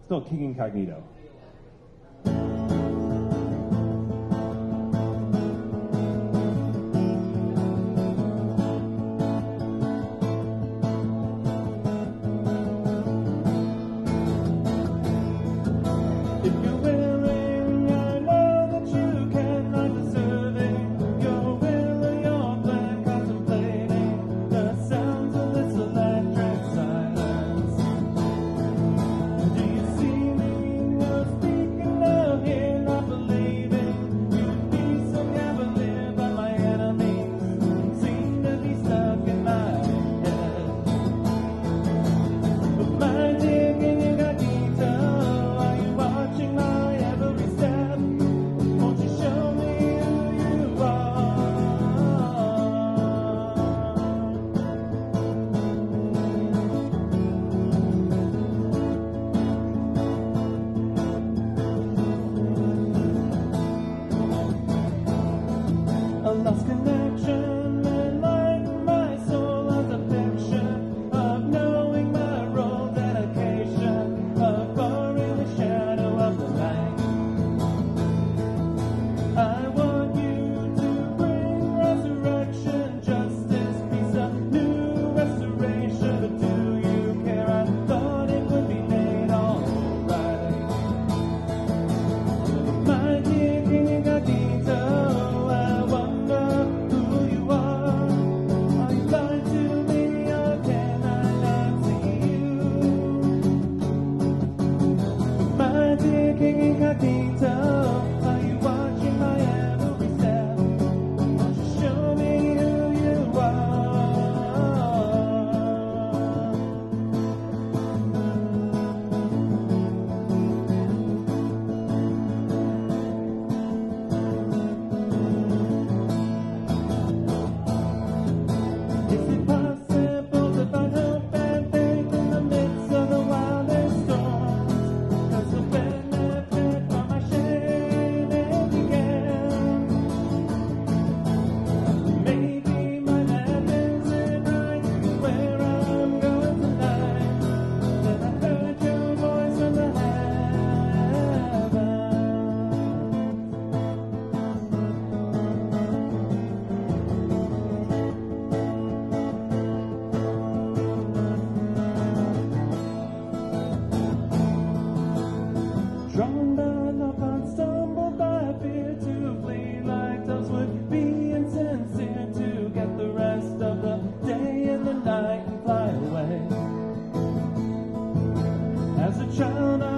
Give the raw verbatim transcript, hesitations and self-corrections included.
Still King Incognito. Lost connection, enlighten my soul as a picture of knowing my role, dedication of far in the shadow of the night. I want you to bring resurrection, justice, peace, a new restoration. But do you care? I thought it would be made all right. My dear King Incognito, King Incognito, are you watching my every step? Won't you show me who you are? Is it possible to find hope and faith in the midst of the wildest storms? 'Cause the benefit from my shame it began. Maybe my map isn't right where I'm going tonight. Then I heard your voice from the heavens. Drawn by love, unstumbled by fear, to flee like doves would be insincere, to get the rest of the day and the night and fly away. As a child, I